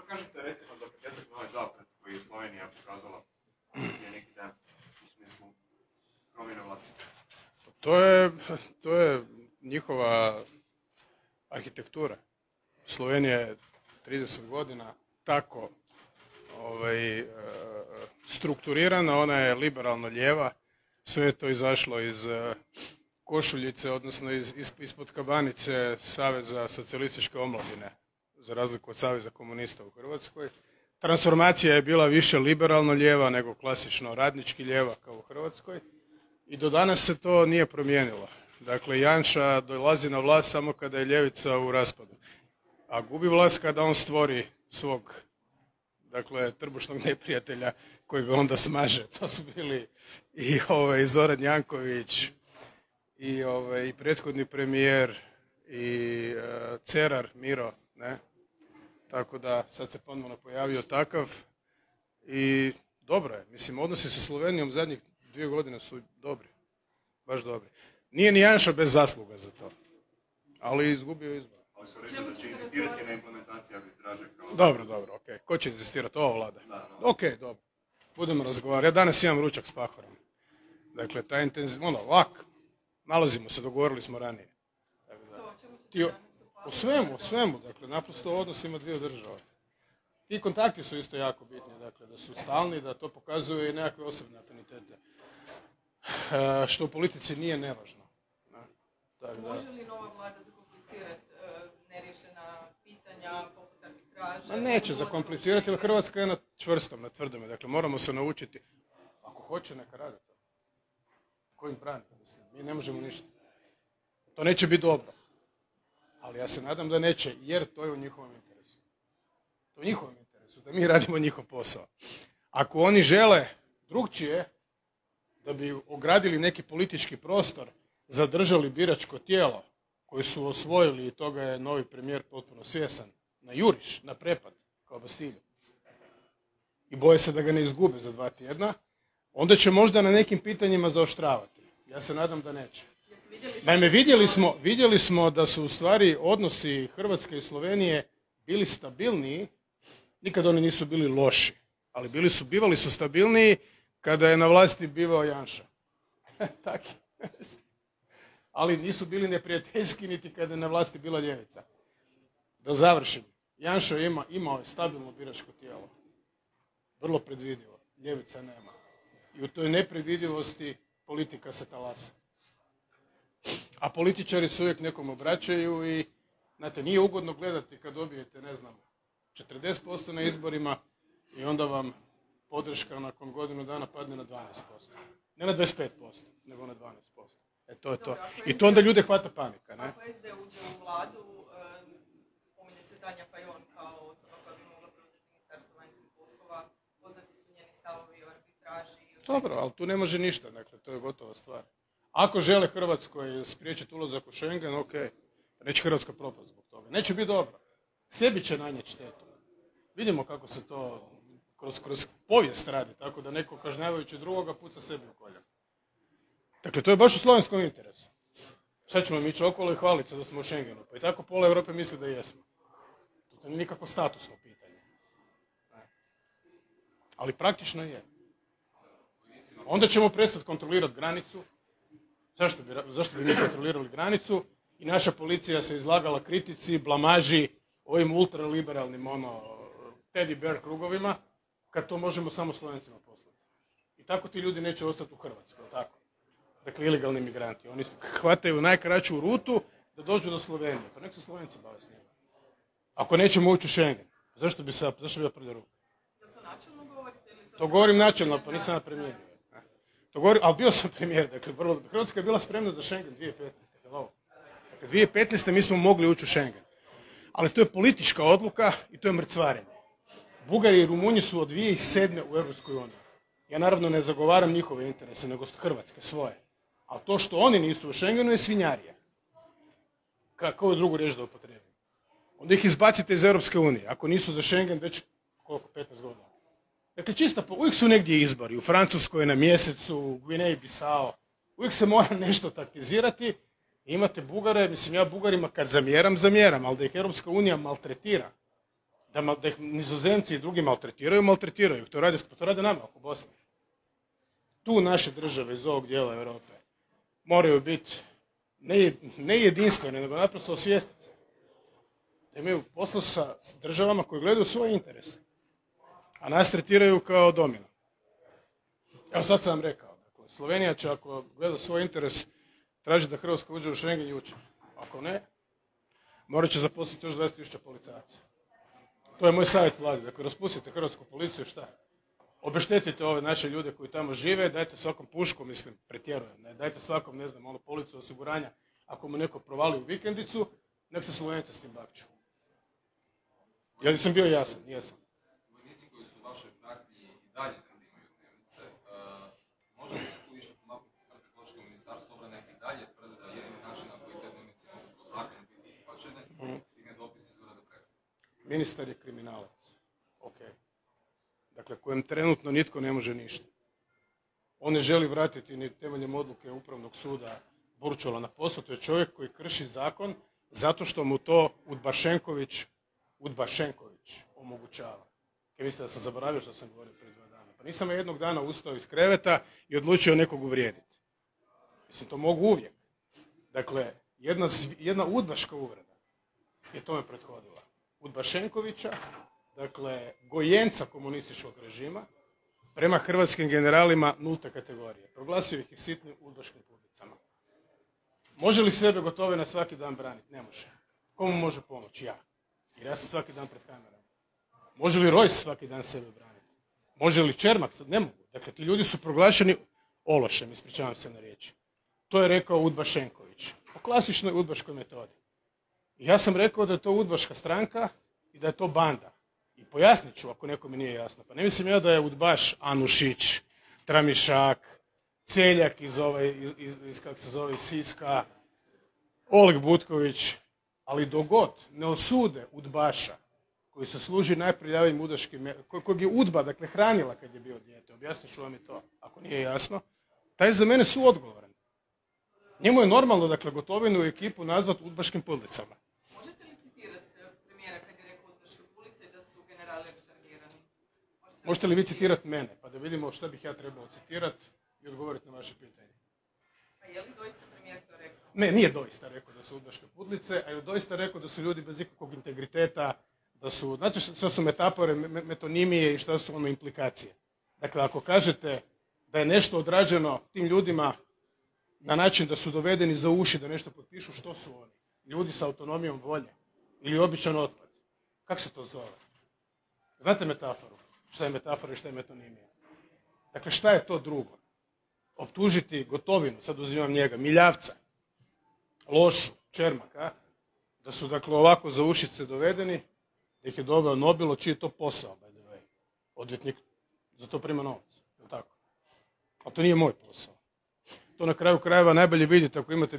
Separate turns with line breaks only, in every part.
kažete recimo za početak na ovaj zaplet koji je Slovenija pokazala prije neki dan u smislu promjene vlasti?
To je njihova arhitektura. Slovenija je 30 godina tako strukturirana, ona je liberalno lijeva, sve je to izašlo iz košuljice, odnosno ispod kabanice Saveza socijalističke omladine, za razliku od Saveza komunista u Hrvatskoj. Transformacija je bila više liberalno lijeva nego klasično radnički lijeva kao u Hrvatskoj i do danas se to nije promijenilo. Dakle, Janša dolazi na vlast samo kada je ljevica u raspadu, a gubi vlast kada on stvori svog, dakle, trbušnog neprijatelja koji ga onda smaže. To su bili i Zoran Janković i prethodni premijer i Cerar Miro, ne? Tako da sad se ponovno pojavio takav i dobro je. Mislim, odnosi sa Slovenijom zadnjih 2 godine su dobri, baš dobri. Nije ni Janša bez zasluga za to, ali izgubio izbor.
Ali su rekli da će insistirati na implementaciji arbitraže kao...
Dobro, okej. Ko će insistirati? Ova vlada? Okej, dobro. Budemo razgovarati. Ja danas imam ručak s Pahorom. Dakle, taj lak. Nalazimo se, dogovorili smo ranije. U svemu, dakle, naprosto o odnosima dviju država. Ti kontakti su isto jako bitni, dakle, da su stalni, da to pokazuje i nekakve osobne afinitete. Što u politici nije nevažno.
Može li nova vlada zakomplicirati neriješena pitanja poput arbitraže?
Ma neće zakomplicirati, jer Hrvatska je na čvrstom, na tvrdome. Dakle, moramo se naučiti. Ako hoće, neka radi to. Kojim pravim? Mi ne možemo ništa. To neće biti dobro. Ali ja se nadam da neće, jer to je u njihovom interesu. To je u njihovom interesu, da mi radimo njihov posao. Ako oni žele drugčije, da bi ogradili neki politički prostor, zadržali biračko tijelo koje su osvojili i toga je novi premijer potpuno svjesan, na juriš, na prepad, kao Bastilju. I boje se da ga ne izgube za 2 tjedna, onda će možda na nekim pitanjima zaoštravati. Ja se nadam da neće. Naime, vidjeli smo da su u stvari odnosi Hrvatske i Slovenije bili stabilniji, nikad oni nisu bili loši, ali bivali su stabilniji kada je na vlasti bivao Janša. Taki. Ali nisu bili neprijateljski niti kada je na vlasti bila ljevica. Da završim. Janša imao je stabilno biračko tijelo. Vrlo predvidivo. Ljevica nema. I u toj nepredvidivosti politika se talasa. A političari se uvijek nekom obraćaju i, znate, nije ugodno gledati kad dobijete, 40% na izborima i onda vam podrška nakon godinu dana padne na 12%. Ne na 25%, nego na 12%. To je to. I to onda ljude hvata panika, ne?
Ako SD uđe u vladu, spominje se Tanja Fajon kao osoba koja bi mogla preuzeti Ministarstvo vanjskih poslova, poznati su njeni stavovi o arbitraži.
Dobro, ali tu ne može ništa, dakle, to je gotova stvar. Ako žele Hrvatskoj spriječiti ulazak u Schengen, okej. Neće Hrvatska propast zbog toga. Neće biti dobro. Sebi će nanijeti štetu. Vidimo kako se to kroz povijest radi, tako da neko kažnjavajući drugoga puca sebi u kolje. Dakle, to je baš u slovenskom interesu. Sad ćemo mi ići okolo i hvaliti se da smo u Schengenu. Pa i tako pola Europe misli da jesmo. To nije nikakvo statusno pitanje. Ali praktično je. Onda ćemo prestati kontrolirati granicu. Zašto bi mi kontrolirali granicu? I naša policija se izlagala kritici, blamaži, ovim ultraliberalnim teddy bear krugovima, kad to možemo samo Slovencima poslati. I tako ti ljudi neće ostati u Hrvatskoj, tako? Dakle, ilegalni migranti. Oni hvataju najkraću rutu da dođu do Slovenije. Pa nek se Slovenci bave s njima. Ako nećemo ući u Schengen, zašto bi ja prljao ruku?
To načelno govorite ili to?
To govorim načelno, pa nisam na premijer. Ali bio sam premijer, dakle, Hrvatska je bila spremna za Schengen 2015. Hello. Dakle, 2015. mi smo mogli ući u Schengen. Ali to je politička odluka i to je mrcvarenje. Bugari i Rumunji su od 2007. u Europskoj uniji. Ja naravno ne zagovaram njihove interese, nego Hrvatske, svoje. Ali to što oni nisu u Schengenu je svinjarija. Kako je drugu riječ da upotrijebim? Onda ih izbacite iz Europske unije. Ako nisu za Schengen, već koliko? 15 godina. Dakle, uvijek su negdje izbori. U Francuskoj na mjesecu, u Gvineji Bisao. Uvijek se mora nešto taktizirati. Imate Bugare, mislim ja Bugarima kad zamjeram, ali da ih Europska unija maltretira. Da ih Nizozemci i drugi maltretiraju ih. To rade nama oko Bosne. Tu naše države iz ovog dijela Europe moraju biti ne jedinstvene, nego naprosto osvijestiti se. Da imaju posla sa državama koje gledaju svoje interese, a nas tretiraju kao domino. Evo sad sam vam rekao, dakle, Slovenija će ako gleda svoj interes traži da Hrvatska uđe u Schengen jučer. Ako ne, morat će zaposliti još 20.000 policajaca. To je moj savjet vladi. Dakle, raspustite hrvatsku policiju, šta? Obeštetite ove naše ljude koji tamo žive, dajte svakom pušku, mislim, pretjerujem, ne? Dajte svakom, ne znam, policu osiguranja. Ako mu neko provali u vikendicu, nek se Slovenci s tim bakću. Ja nisam bio jasan, jesam.
Vojnici koji su u vašoj pratnji i dalje primaju dnevnice, može li se tu išta pomaknuti Hrvatsko ministarstvo obrane i dalje tvrde da jedini način na koji te dnevnice mogu po zakonu biti isplaćene, stigne dopis iz ureda predsjednika?
Ministar je kriminalac. Ok. Dakle, kojem trenutno nitko ne može ništa. On ne želi vratiti ni temeljem odluke Upravnog suda Burčula na posao. To je čovjek koji krši zakon zato što mu to Udbašenković omogućava. Kaj mislite da sam zaboravio što sam govorio prije 2 dana? Pa nisam ja jednog dana ustao iz kreveta i odlučio nekog uvrijediti. Mislim, to mogu uvijek. Dakle, jedna udbaška uvreda je tome prethodila. Udbašenkovića, dakle, gojenca komunističkog režima, prema hrvatskim generalima nulte kategorije. Proglasio ih i sitnim udbaškim pudicama. Može li sebe Gotovina svaki dan braniti? Ne može. Komu može pomoći? Ja. Jer ja sam svaki dan pred kamerama. Može li Rojs svaki dan sebe braniti? Može li Čermak? Ne mogu. Dakle, ti ljudi su proglašeni ološem, ispričavam se na riječi. To je rekao Udbašenković. Po klasičnoj udbaškoj metodi. I ja sam rekao da je to udbaška stranka i da je to banda. I pojasnit ću ako nekome nije jasno. Pa ne mislim ja da je udbaš Anušić, Tramišak, Celjak iz kako se zove, Siska, Oleg Butković, ali dogod ne osude udbaša koji se služi najprljavijim udbaškim, kojeg je udba, dakle, hranila kad je bio dijete, objasnit ću vam i to, ako nije jasno, taj za mene su odgovoran. Njemu je normalno, dakle, Gotovinu i ekipu nazvat udbaškim pudlicama.
Možete li citirati premijera kad je rekao udbaške pulice da su generali retardirani?
Možete li vi citirati mene, pa da vidimo šta bih ja trebao citirati i odgovoriti na vaše pitanje.
Pa je li doista premijer to rekao?
Ne, nije doista rekao da su udbaške pudlice, a je doista rekao da su ljudi bez ikakvog integriteta, da su, znate što su metafore, metonimije i što su ono implikacije. Dakle, ako kažete da je nešto odrađeno tim ljudima na način da su dovedeni za uši da nešto potpišu, što su oni? Ljudi sa autonomijom volje ili običan otpad. Kako se to zove? Znate metaforu? Šta je metafora i šta je metonimija? Dakle, šta je to drugo? Optužiti Gotovinu, sad uzimam njega, Miljavca, Lošu, Čermaka, da su, dakle, ovako za ušice dovedeni, da ih je doveo Nobilo, čiji je to posao, by the way. Odvjetnik za to prima novac, je li tako? Ali to nije moj posao. To na kraju krajeva najbolje vidite ako imate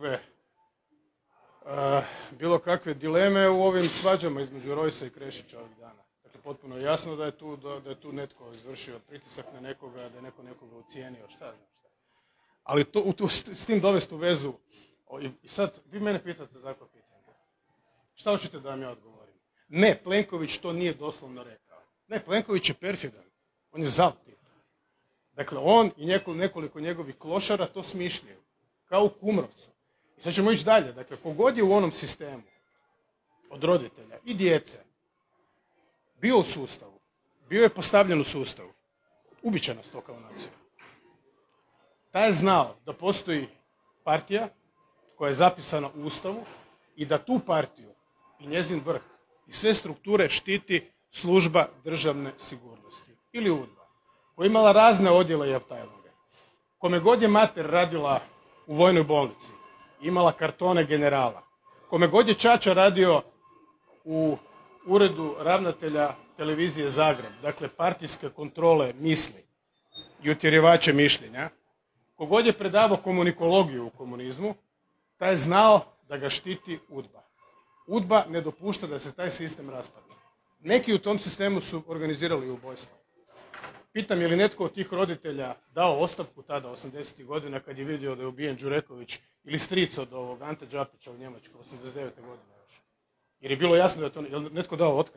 bilo kakve dileme u ovim svađama između Rojsa i Krešića ovih dana. Dakle, potpuno je jasno da je tu netko izvršio pritisak na nekoga, da je neko nekoga ucijenio, šta znam šta. Ali s tim dovesti u vezu, i sad vi mene pitate takvo pitanje. Šta hoćete da vam ja odgovorim? Ne, Plenković to nije doslovno rekao. Ne, Plenković je perfidan. On je zaltip. Dakle, on i nekoliko njegovih klošara to smišljaju. Kao u Kumrovcu. I sad ćemo ići dalje. Dakle, kogod je u onom sistemu od roditelja i djece bio u sustavu, bio je postavljen u sustavu, ubit će nas to kao nacija. Taj je znao da postoji partija koja je zapisana u Ustavu i da tu partiju i njezin vrh i sve strukture štiti služba državne sigurnosti ili UDBA, koja je imala razne odjele i aptajloge. Kome god je mater radila u vojnoj bolnici, imala kartone generala. Kome god je ćaća radio u uredu ravnatelja televizije Zagreb, dakle partijske kontrole misli i utjerivače mišljenja, kogod je predavao komunikologiju u komunizmu, taj je znao da ga štiti UDBA. UDBA ne dopušta da se taj sistem raspadne. Neki u tom sistemu su organizirali ubojstvo. Pitam je li netko od tih roditelja dao ostavku tada, 80. godina, kad je vidio da je ubijen Đureković ili stric od ovog Ante Đapića u Njemačkoj, 89. godine još. Jer je bilo jasno da je to, je li netko dao otkaz?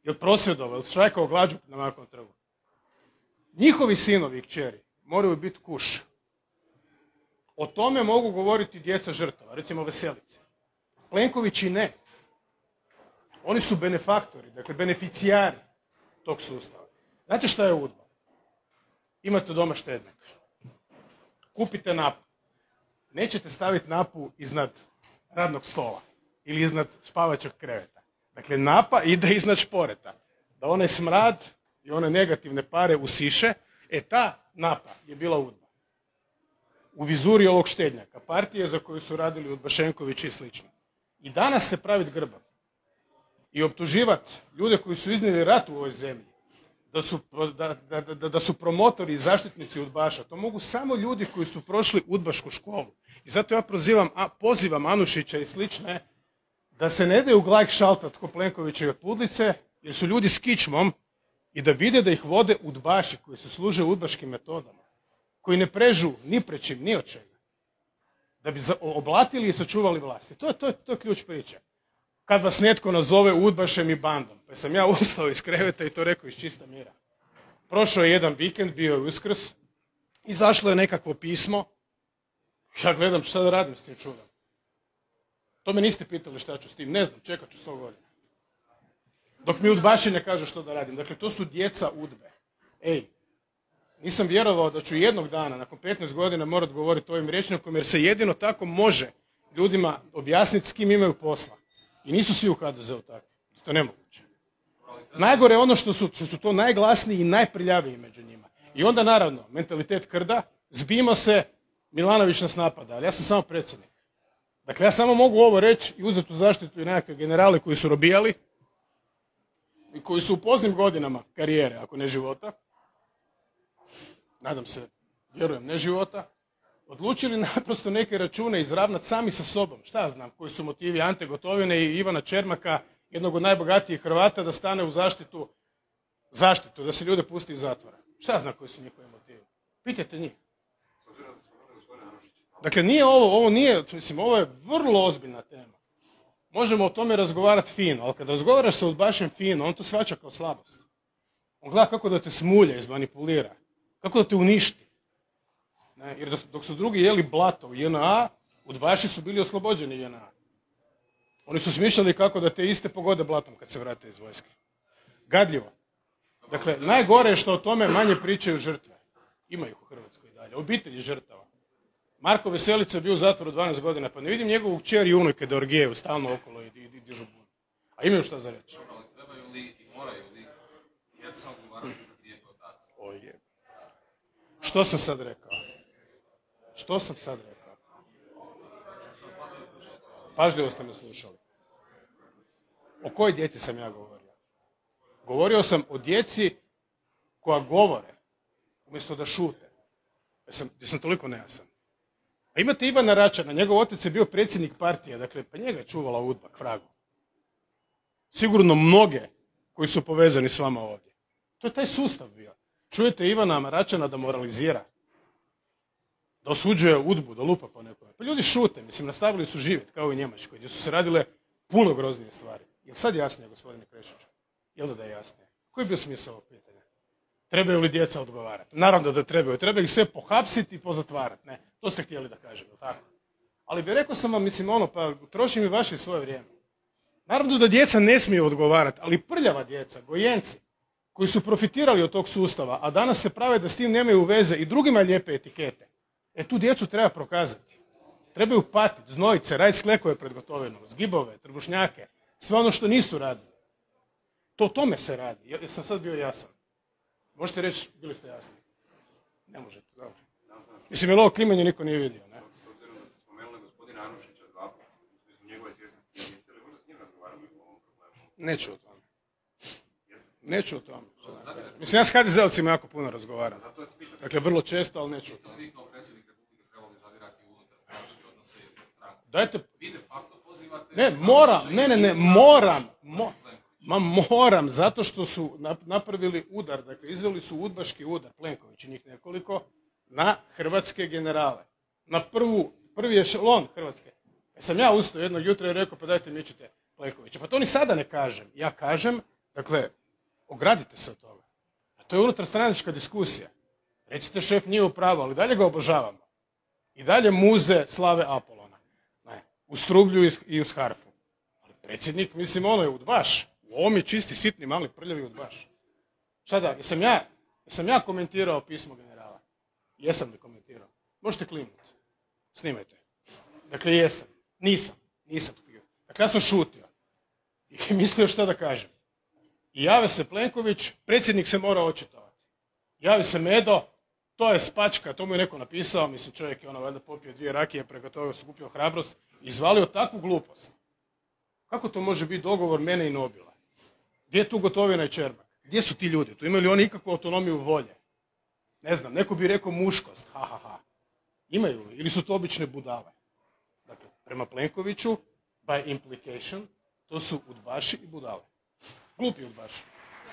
Jel prosvjedovao, jel štrajkao glađu na Markovom trgu? Njihovi sinovi i kćeri moraju biti kuš. O tome mogu govoriti djeca žrtava, recimo Veselice. Plenkovići ne. Oni su benefaktori, dakle beneficijari tog sustava. Znate šta je UDBA? Imate doma štednjak. Kupite napu. Nećete staviti napu iznad radnog stola ili iznad spavačog kreveta. Dakle, napa ide iznad šporeta. Da onaj smrad i one negativne pare usiše, ta napa je bila UDBA. U vizuri ovog štednjaka, partije za koju su radili Udbašenković i slično. I danas se praviti grbav i optuživati ljude koji su iznijeli rat u ovoj zemlji, da su promotori i zaštitnici udbaša. To mogu samo ljudi koji su prošli udbašku školu. I zato ja pozivam Anušića i slične da se ne daju glajk šaltat ko Plenkovićeve pudlice, jer su ljudi s kičmom i da vide da ih vode udbaši koji se služe udbaškim metodama, koji ne prežu ni prečim, ni od čega, da bi oblatili i sačuvali vlasti. To je ključ priče. Kad vas netko nazove udbašem i bandom, pa sam ja ustao iz kreveta i to rekao iz čista mira. Prošao je jedan vikend, bio je Uskrs, izašlo je nekakvo pismo, ja gledam šta da radim s tim čudom. To me niste pitali šta ću s tim, ne znam, čekat ću 100 godina. Dok mi udbaši ne kažu što da radim. Dakle, to su djeca UDBE. Nisam vjerovao da ću jednog dana, nakon 15 godina, morat govoriti ovim rječnikom, jer se jedino tako može ljudima objasniti s kim imaju posla. I nisu svi u HDZ-u takvi. To je nemoguće. Najgore je ono što su to najglasniji i najprljaviji među njima. I onda, naravno, mentalitet krda, zbimo se, Milanović nas napada, ali ja sam samo predsjednik. Dakle, ja samo mogu ovo reći i uzeti u zaštitu i nekakve generale koji su robijali i koji su u poznim godinama karijere, ako ne života, nadam se, vjerujem, ne života, odlučili naprosto neke račune izravnati sami sa sobom. Šta ja znam, koji su motivi Ante Gotovine i Ivana Čermaka, jednog od najbogatijih Hrvata, da stane u zaštitu, da se ljude pusti iz zatvora. Šta ja znam koji su njihovi motivi? Pitajte njih. Dakle, nije ovo nije, mislim, ovo je vrlo ozbiljna tema. Možemo o tome razgovarati fino, ali kad razgovaraš sa udbašem fino, on to shvaća kao slabost. On gleda kako da te smulja, izmanipulira, kako da te uništi. Ne, jer dok su drugi jeli blato u JNA, udbaši su bili oslobođeni JNA. Oni su smišljali kako da te iste pogode blatom kad se vrate iz vojske. Gadljivo. Dakle, najgore je što o tome manje pričaju žrtve. Ima ih u Hrvatskoj i dalje. Obitelji žrtava. Marko Veselica je bio u zatvoru 12 godina, pa ne vidim njegovu kćer i unuke da orgijaju stalno okolo i dižu bun. A imaju šta za reći.
Dobro, ali trebaju li i moraju li djeca odgovarati za grijehe otaca?
Što sam sad rekao? Pažljivo ste me slušali. O kojoj djeci sam ja govorio? Govorio sam o djeci koja govore, umjesto da šute. Jesam toliko nejasan. A imate Ivana Račana, njegov otac je bio predsjednik partije, dakle, pa njega je čuvala UDBA k vragu. Sigurno mnoge koji su povezani s vama ovdje. To je taj sustav bio. Čujete Ivana Račana da moralizira, da osuđuje UDBU, da lupa po nekome. Pa ljudi šute, mislim, nastavili su živjeti kao i u Njemačkoj, gdje su se radile puno groznije stvari. Jel sad jasnije, gospodine Krešiću? Jel da je jasnije? Koji je bio smisao ovog pitanja? Trebaju li djeca odgovarati? Naravno da trebaju. Treba ih sve pohapsiti i pozatvarati. Ne, to ste htjeli da kažem, jel tako? Ali bi rekao sam vam, mislim, pa trošim i vaše svoje vrijeme. Naravno da djeca ne smiju odgovarati, ali prljava djeca, gojenci, koji su profitirali od tog sustava, a danas se prave da s tim nemaju veze i drugima lijepe etikete. Tu djecu treba prokazati. Trebaju patiti, znojit se, raditi sklekove pred Gotovinom, zgibove, trbušnjake, sve ono što nisu radili. To o tome se radi. Ja sam sad bio jasan. Možete reći, bili ste jasni? Ne možete, dobro. Mislim, jer ovo klimanje niko nije vidio, ne?
S obzirom da ste spomenuli gospodina Anušića 2 puta, iz njegove svjesnosti, jeste li možda s njim razgovarali o ovom problemu?
Neću o tome. Mislim, ja s HDZ-ovcima jako puno razgovaram. Dakle, vrlo često, ali neću o tome.
Vi kao predsjednik Republike trebali zadirati u unutarstranačke odnose jedne stranke.
Dajte...
Vi de facto pozivate...
Moram, zato što su napravili udar, dakle, izveli su udbaški udar, Plenković i njih nekoliko, na hrvatske generale. Na prvi ešelon Hrvatske. Sam ja ustao jednog jutra i rekao, pa dajte mičite Plenkovića. Pa to ni sada ne kažem. Ja kažem Dakle, ogradite se od toga. A to je unutarstranačka diskusija. Recite šef nije u pravu, ali dalje ga obožavamo. I dalje muze slave Apolona. Ne, uz trublju i uz harfu. Ali predsjednik, mislim, ono je udbaš. U ovom je čisti, sitni, mali, prljavi udbaš. Šta da, jesam ja komentirao pismo generala? Jesam li komentirao? Možete klimnuti. Snimajte. Dakle, jesam. Nisam htio. Dakle, ja sam šutio. I mislio šta da kažem. I jave se Plenković, predsjednik se mora očitovati. Javi se Medo, to je spačka, to mu je neko napisao, mislim čovjek je ono valjda popio 2 rakije, preko toga su kupio hrabrost i izvalio takvu glupost. Kako to može biti dogovor mene i Nobila? Gdje je tu Gotovina i Čermak? Gdje su ti ljudi? Tu imaju li oni ikakvu autonomiju volje? Ne znam, neko bi rekao muškost, Imaju li? Ili su to obične budale? Dakle, prema Plenkoviću, by implication, to su udbaši i budale. Glupi udbaši.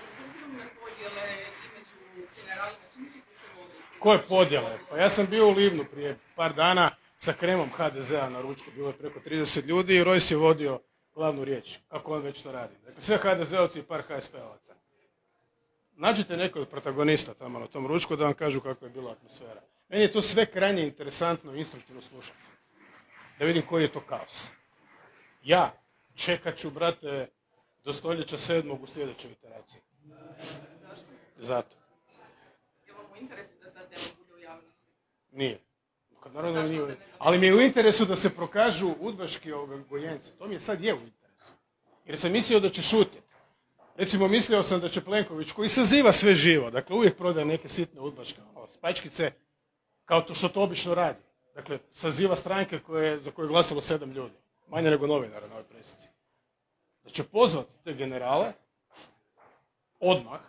Koje podjele? Pa ja sam bio u Livnu prije par dana sa kremom HDZ-a na ručku. Bilo je preko 30 ljudi i Rojs je vodio glavnu riječ. Kako on već to radi. Dakle, sve HDZ-ovci i par HSP-ovaca. Nađite nekog od protagonista tamo na tom ručku da vam kažu kako je bila atmosfera. Meni je to sve krajnje interesantno i instruktivno slušati. Da vidim koji je to kaos. Ja čekat ću, brate, do stoljeća 7. u sljedećoj iteraciji.
Zašto?
Zato.
Je vam u interesu da ta tema bude u javnosti?
Nije. Naravno nije. Ali mi je u interesu da se prokažu udbaški gojenci. To mi je sad u interesu. Jer sam mislio da će šutjeti. Recimo, mislio sam da će Plenković, koji saziva sve živo, dakle uvijek prodaje neke sitne udbaške spačkice, kao to što to obično radi. Dakle, saziva stranke za koje je glasalo 7 ljudi. Manje nego novinara na ovoj presici. Da će pozvati te generale odmah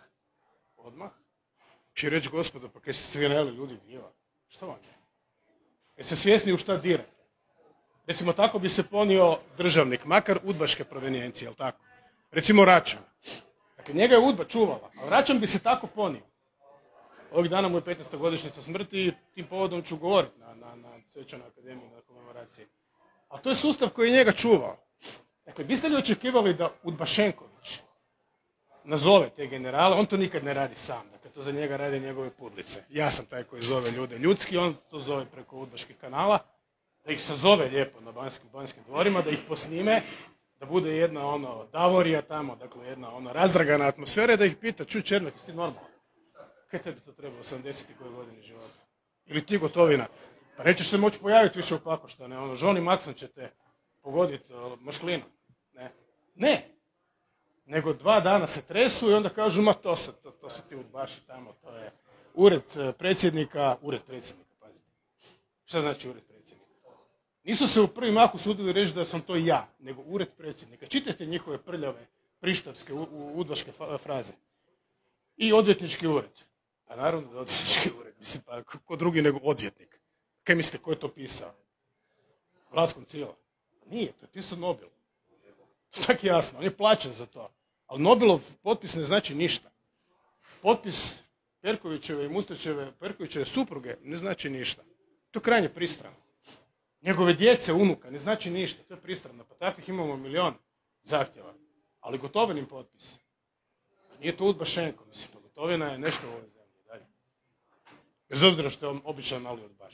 i reći, gospodo, pa kaj se svi najeli ljudi diva? Što vam je? Jeste svjesni u šta dirate? Recimo, tako bi se ponio državnik, makar udbaške provenijencije, jel tako? Recimo Račan. Dakle, njega je udba čuvala, ali Račan bi se tako ponio. Ovih dana mu je 15. godišnjica smrti i tim povodom ću govoriti na Svečanoj akademiji, na komemoraciji. Ali to je sustav koji je njega čuvao. Dakle, biste li očekivali da Udbašenković nazove te generale? On to nikad ne radi sam. Dakle, to za njega rade njegove pudlice. Ja sam taj koji zove ljude ljudski, on to zove preko udbaških kanala. Da ih sazove lijepo na Banskim dvorima, da ih posnime, da bude jedna davorija tamo, dakle jedna razdragana atmosfera, da ih pita, čuj Černak, jesi ti normalan? Kaj tebi to treba u 80. koje godine života? Ili ti Gotovina? Pa nećeš se moći pojaviti više u Pakoštane, Žoni Maksan će te pogoditi mašklinom. Ne. Nego 2 dana se tresu i onda kažu, ma to su ti udbaši tamo, to je ured predsjednika, pazite. Šta znači ured predsjednika? Nisu se u prvi mah usudili reći da sam to ja, nego ured predsjednika. Čitajte njihove prljave, prištapske, udbaške fraze. I odvjetnički ured. Pa naravno da je odvjetnički ured. Mislim, pa ko drugi nego odvjetnik. Kaj mislite, ko je to pisao? Vlaskom Cila? Nije, to je pisao Nobel. Tako jasno, on je plaćen za to. Ali Nobelov potpis ne znači ništa. Potpis Perkovićeve i Mustačeve, Perkovićeve supruge ne znači ništa. To je krajnje pristrano. Njegove djece, unuka, ne znači ništa. To je pristrano. Pa takvih imamo 1.000.000 zahtjeva. Ali Gotovinim potpis. Nije to Udbašenko, mislim. Gotovina je nešto u ovoj zemlji. Dalje. Bez obzira što je on običan mali udbaš.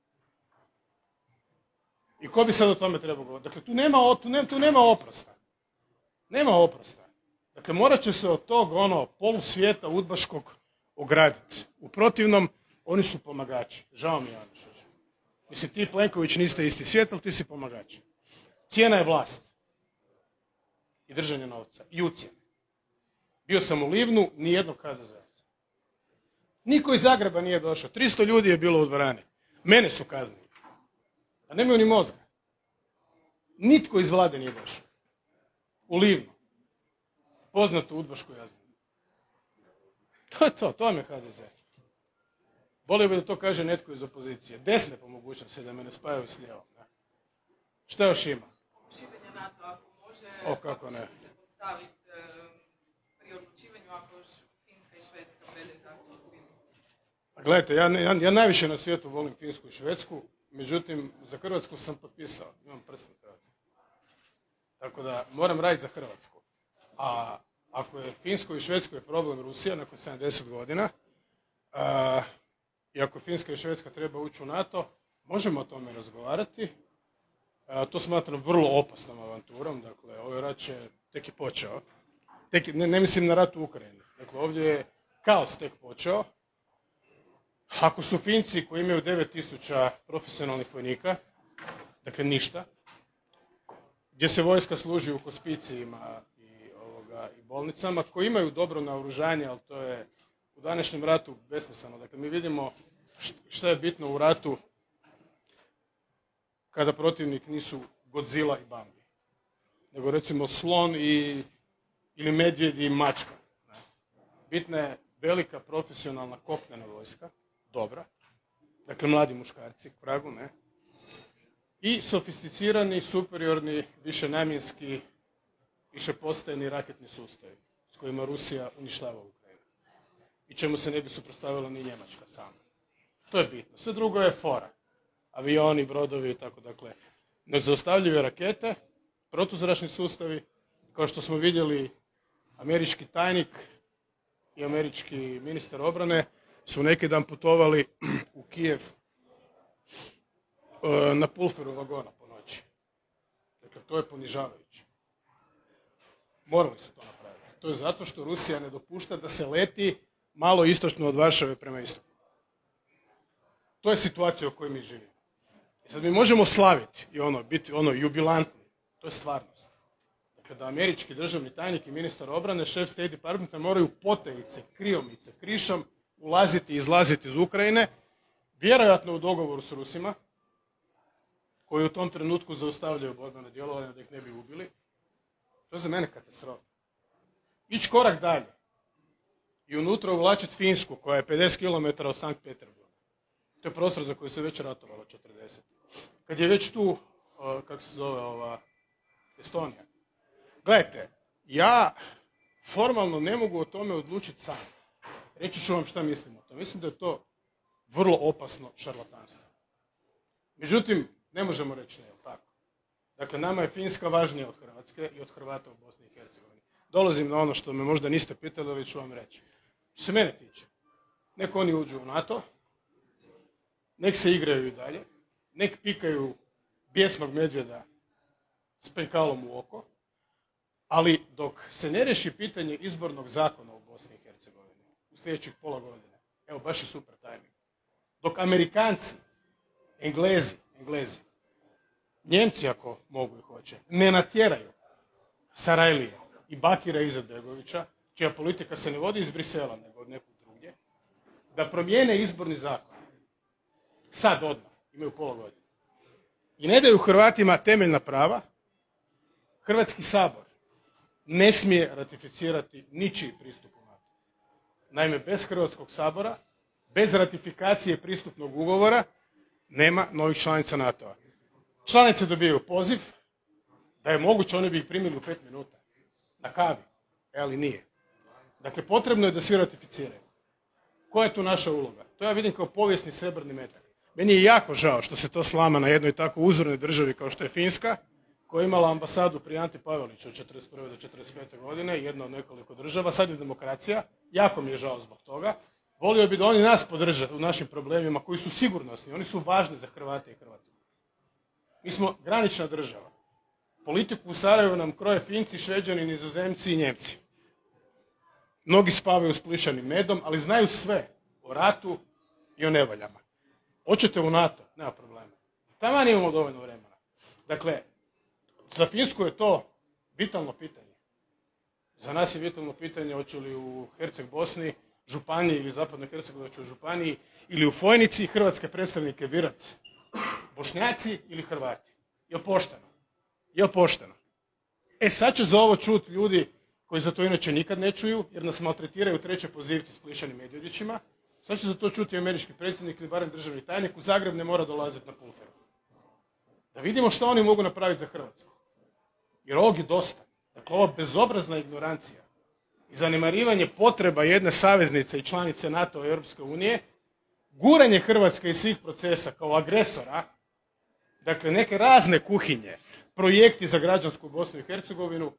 I ko bi sad o tome trebao govoriti? Dakle, tu nema oprosta. Nema oprosta. Dakle, morat će se od tog polusvijeta udbaškog ograditi. U protivnom, oni su pomagači. Žao mi je, Anišić. Mislim, ti Plenković niste isti svijet, ali ti si pomagači. Cijena je vlast. I držanje novca. I ucjene. Bio sam u Livnu, nijednog HDZ-ovca. Niko iz Zagreba nije došao. 300 ljudi je bilo u dvorani. Mene su kaznili. A nemaju ni mozga. Nitko iz vlade nije došao. U Livnu. Poznatu udbašku jazminu. To je to vam je HDZ. Volio bi da to kaže netko iz opozicije. Desne po mogućnosti da me ne spajaju s lijevom. Šta još ima?
Šibenje NATO, ako može,
kako ne.
se postaviti pri odlučivanju ako još Finska i Švedska predaju zahtjev svima.
Gledajte, ja najviše na svijetu volim Finsku i Švedsku, međutim, za Hrvatsku sam potpisao. Imam prst na Hrvatsku. Tako da moram raditi za Hrvatsku. A ako je Finskoj i Švedskoj problem Rusija nakon 70 godina, i ako Finska i Švedska treba ući u NATO, možemo o tome razgovarati. To smatram vrlo opasnom avanturom, dakle, ovaj rat će tek je počeo. Ne mislim na rat u Ukrajini. Dakle, ovdje je kaos tek počeo. Ako su Finci koji imaju 9000 profesionalnih vojnika, dakle ništa, gdje se vojska služi u hospicijima i bolnicama, koji imaju dobro naoružanje, ali to je u današnjem ratu besmisleno. Dakle, mi vidimo šta je bitno u ratu kada protivnik nisu Godzilla i Bambi, nego recimo slon ili medvjed i mačka. Bitna je velika profesionalna kopnena vojska, dobra, dakle mladi muškarci, k vragu, ne, i sofisticirani, superiorni, višenamjenski, višepostajni raketni sustavi s kojima Rusija uništava Ukrajinu i čemu se ne bi suprotstavila ni Njemačka sama. To je bitno. Sve drugo je fora. Avioni, brodovi i tako, dakle, nezaustavljive rakete, protuzračni sustavi, kao što smo vidjeli, američki tajnik i američki ministar obrane su neki dan putovali u Kijev na pulferu vagona po noći. Dakle, to je ponižavajuće. Morali su to napraviti. To je zato što Rusija ne dopušta da se leti malo istočno od Varšave prema istoku. To je situacija u kojoj mi živimo. I sad mi možemo slaviti i biti jubilantni. To je stvarnost. Dakle, da američki državni tajnik i ministar obrane, šef State Departmenta moraju potajice, kriomice, krišom ulaziti i izlaziti iz Ukrajine, vjerojatno u dogovoru s Rusima, koji u tom trenutku zaustavljaju borbeno djelovanje da ih ne bi ubili. To je za mene katastrofa. Ići korak dalje i unutra uvlačiti Finsku, koja je 50 km od Sankt Peterburga. To je prostor za koji se već ratovalo 40. Kad je već tu, kako se zove, Estonija. Gledajte, ja formalno ne mogu o tome odlučiti sam. Reći ću vam šta mislim o tome. Mislim da je to vrlo opasno šarlatanstvo. Međutim, ne možemo reći ne, tako. Dakle, nama je Finska važnija od Hrvatske i od Hrvata u Bosni i Hercegovini. Dolazim na ono što me možda niste pitali, ali ću vam reći. Što se mene tiče, nek oni uđu u NATO, nek se igraju i dalje, nek pikaju bijesnog medvjeda s penkalom u oko, ali dok se ne riješi pitanje izbornog zakona u Bosni i Hercegovini u sljedećih pola godine, evo baš je super tajming, dok Amerikanci, Englezi, Njemci ako mogu i hoće, ne natjeraju Sarajlija i Bakira Izetbegovića, čija politika se ne vodi iz Brisela nego od nekog drugdje, da promijene izborni zakon. Sad odmah, imaju pola godine. I ne daju Hrvatima temeljna prava, Hrvatski sabor ne smije ratificirati ničiji pristup u NATO. Naime, bez Hrvatskog sabora, bez ratifikacije pristupnog ugovora, nema novih članica NATO-a. Članice dobijaju poziv, da je moguće, oni bi ih primili u 5 minuta. Na kavi. Ali nije. Dakle, potrebno je da svi ratificiraju. Koja je tu naša uloga? To ja vidim kao povijesni srebrni metak. Meni je jako žao što se to slama na jednoj tako uzornoj državi kao što je Finska, koja je imala ambasadu pri Anti Paveliću od 1941. do 1945. godine, jedna od nekoliko država, sad je demokracija. Jako mi je žao zbog toga. Volio bi da oni nas podrže u našim problemima koji su sigurnosni, oni su važni za Hrvate i Hrvatsku. Mi smo granična država. Politiku u Sarajevu nam kroje Finci, Šveđani, Nizozemci i Njemci. Mnogi spavaju s plišanim medom, ali znaju sve o ratu i o nevoljama. Hoćete u NATO? Nema problema. Taman imamo dovoljno vremena. Dakle, za Finsku je to vitalno pitanje. Za nas je vitalno pitanje hoće li u Herceg Bosni, županiji ili zapadnoj Hercegovačkoj županiji ili u Fojnici hrvatske predstavnike birati Bošnjaci ili Hrvati. Jel pošteno? Jel pošteno? E sad će za ovo čuti ljudi koji za to inače nikad ne čuju, jer nas maltretiraju treće pozivci s plišanim medvjedićima. Sad će za to čuti američki predsjednik ili barem državni tajnik. U Zagreb ne mora dolaziti na pulferu. Da vidimo što oni mogu napraviti za Hrvatsku. Jer ovog je dosta. Dakle, ova bezobrazna ignorancija i zanemarivanje potreba jedne saveznice i članice NATO i Europske unije, guranje Hrvatske iz svih procesa kao agresora, dakle neke razne kuhinje, projekti za građansku Bosnu i Hercegovinu,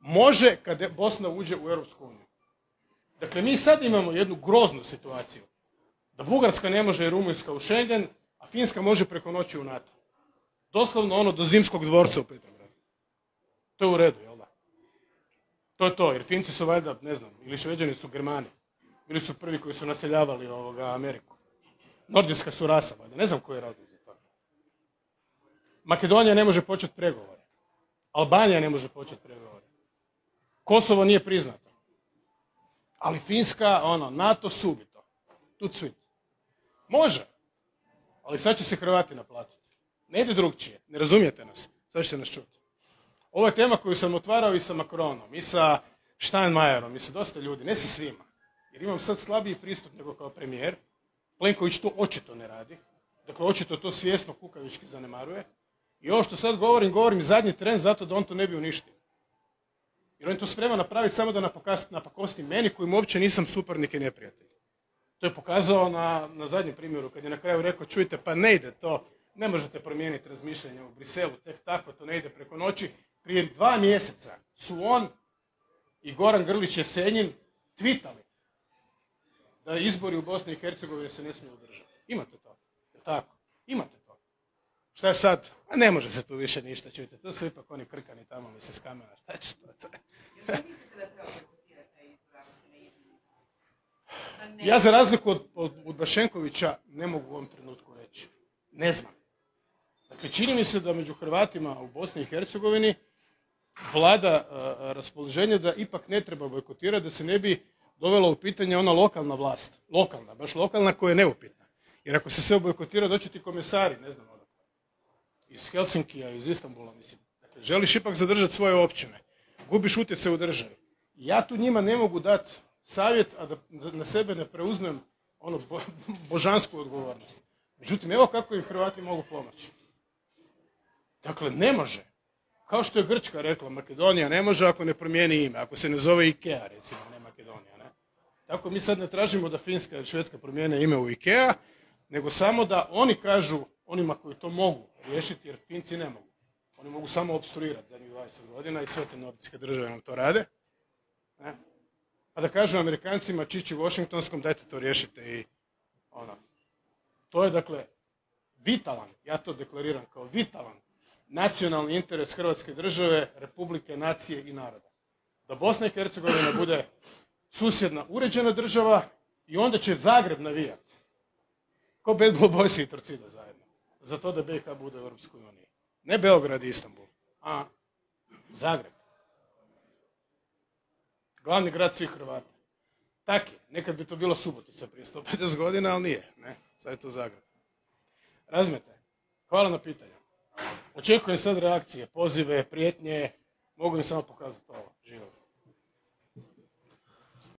Može kada Bosna uđe u Europsku uniju. Dakle, mi sad imamo jednu groznu situaciju. Da Bugarska ne može i Rumunjska u Schengen, a Finska može preko noći u NATO. Doslovno ono do Zimskog dvorca u Petrogradu. To je u redu, jel da? To je to, jer Finci su valjda, ne znam, ili Šveđani su Germani. Bili su prvi koji su naseljavali Ameriku. Nordijska su rasa, valjda. Ne znam koji je razlog za to. Makedonija ne može početi pregovore. Albanija ne može početi pregovore. Kosovo nije priznato. Ali Finska, NATO subito. Tut svit. Može. Ali sad će se Hrvati naplatiti. Ne ide drugčije. Ne razumijete nas. Sad ćete nas čuti. Ovo je tema koju sam otvarao i sa Macronom, i sa Steinmeierom, i sa dosta ljudi. Ne sa svima. Jer imam sad slabiji pristup nego kao premijer. Plenković to očito ne radi. Dakle, očito to svjesno kukavički zanemaruje. I ovo što sad govorim zadnji tren zato da on to ne bi uništio. Jer on je to spreman napraviti samo da napakosti meni kojim uopće nisam suparnik i neprijatelj. To je pokazao na zadnjem primjeru kad je na kraju rekao čujte pa ne ide to, ne možete promijeniti razmišljanje u Briselu, tek tako to ne ide preko noći. Prije 2 mjeseca su on i Goran Grlić Jesenjin tvitali da izbori u Bosni i Hercegovini se ne smiju održati. Imate to. Je tako? Imate to. Šta je sad? A ne može se tu više ništa, čujte. To su ipak oni krkani tamo mi se s kamera. Šta će to?
Jel vi mislite da treba bojkotirati taj izbor ako se ne izbori?
Ja za razliku od Udbašenkovića ne mogu u ovom trenutku reći. Ne znam. Dakle, čini mi se da među Hrvatima u Bosni i Hercegovini vlada raspoloženje da ipak ne treba bojkotirati, da se ne bi dovela u pitanje ona lokalna vlast. Lokalna, baš lokalna koja je neupitna. Jer ako se sve bojkotira, doći ti komesari, ne znam, iz Helsinkija, iz Istanbula, mislim. Dakle, želiš ipak zadržati svoje općine. Gubiš utjecaj u državi. Ja tu njima ne mogu dati savjet, a da na sebe ne preuzmem božansku odgovornost. Međutim, evo kako im Hrvati mogu pomoći. Dakle, ne može. Kao što je Grčka rekla, Makedonija ne može ako ne promijeni ime. Ako se ne zove Ikea, recimo, ne Makedonija. Ne? Tako mi sad ne tražimo da Finska ili Švedska promijene ime u Ikea, nego samo da oni kažu onima koji to mogu riješiti, jer Finci ne mogu. Oni mogu samo opstruirati zadnjih 20 godina i sve te nordijske države nam to rade. Ne? Pa da kažu Amerikancima, čići Washingtonskom, dajte to riješite i To je dakle vitalan, ja to deklariram kao vitalan, nacionalni interes Hrvatske države, republike, nacije i naroda. Da Bosna i Hercegovina bude susjedna, uređena država i onda će Zagreb navijati. Ko Bad Blue Boys i Torcida zajedno. Za to da BiH bude u Europskoj uniji. Ne Beograd i Istanbul, a Zagreb. Glavni grad svih Hrvata. Tak je. Nekad bi to bilo Subotica prije 150 godina, ali nije. Ne? Sad je to Zagreb. Razumete? Hvala na pitanju. Očekujem sad reakcije, pozive, prijetnje. Mogu im samo pokazati